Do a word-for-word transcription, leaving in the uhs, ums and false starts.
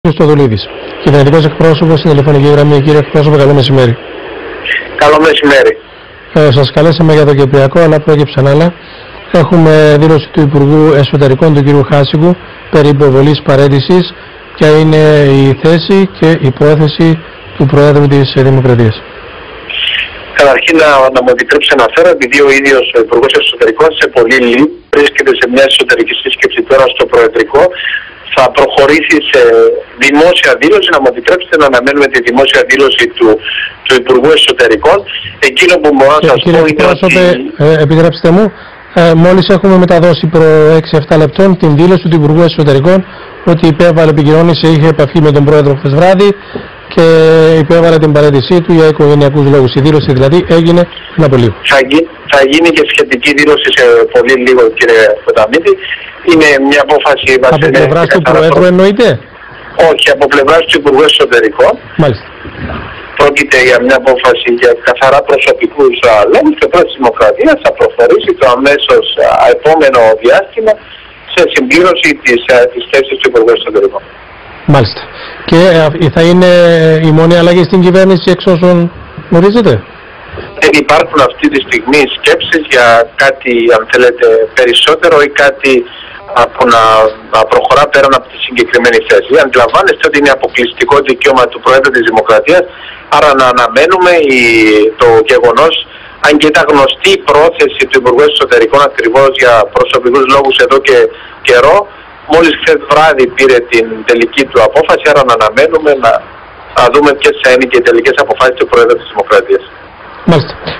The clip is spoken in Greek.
Χριστοδουλίδης, κυβερνητικός εκπρόσωπος στην τηλεφωνική γραμμή. Κύριε εκπρόσωπο, καλό μεσημέρι. Καλό μεσημέρι. Ε, σας καλέσαμε για το Κυπριακό, αλλά πρόκειψαν άλλα. Έχουμε δήλωση του Υπουργού Εσωτερικών, του κ. Χάσικου, περί υποβολής παραίτησης. Ποια είναι η θέση και η υπόθεση του Προέδρου της Δημοκρατίας? Καταρχήν να, να μου επιτρέψει να αναφέρω, επειδή ο ίδιος ο Υπουργός Εσωτερικών σε πολύ λίγο βρίσκεται σε μια εσωτερική σύσκεψη τώρα στο Προεδρικό, θα προχωρήσει σε δημόσια δήλωση. Να μου επιτρέψετε να αναμένουμε τη δημόσια δήλωση του, του Υπουργού Εσωτερικών. Εκείνο που μπορώ να σας πω είναι ότι... Ε, επιτρέψτε μου, ε, μόλις έχουμε μεταδώσει προ έξι εφτά λεπτών την δήλωση του Υπουργού Εσωτερικών ότι υπέβαλε επικοινώνηση, είχε επαφή με τον Πρόεδρο χθες βράδυ και υπέβαλε την παραίτησή του για οικογενειακούς λόγους. Η δήλωση δηλαδή έγινε πριν από λίγο. Θα, γι, θα γίνει και σχετική δήλωση σε πολύ λίγο, κύριε Ποταμίτη. Είναι μια απόφαση... Από πλευράς του Προέδρου εννοείται? Όχι, από πλευράς του Υπουργού Εσωτερικών. Μάλιστα. Πρόκειται για μια απόφαση για καθαρά προσωπικούς λόγους και ο Πρόεδρος της Δημοκρατίας θα προχωρήσει το αμέσως επόμενο διάστημα σε συμπλήρωση της, της θέσης του Υπουργού Εσωτερικών. Μάλιστα. Και θα είναι η μόνη αλλαγή στην κυβέρνηση εξ όσων γνωρίζετε? Δεν υπάρχουν αυτή τη στιγμή σκέψεις για κάτι, αν θέλετε, περισσότερο ή κάτι που να, να προχωρά πέραν από τη συγκεκριμένη θέση. Αντιλαμβάνεστε ότι είναι αποκλειστικό δικαίωμα του Προέδρου της Δημοκρατίας, άρα να αναμένουμε η, το γεγονός, αν και ήταν γνωστή η πρόθεση του Υπουργού Εσωτερικών ακριβώς για προσωπικούς λόγους εδώ και καιρό, μόλις χθες βράδυ πήρε την τελική του απόφαση, άρα να αναμένουμε να, να δούμε ποιες θα είναι και οι τελικές αποφάσεις του Προέδρου της Δημοκρατίας. Μάλιστα.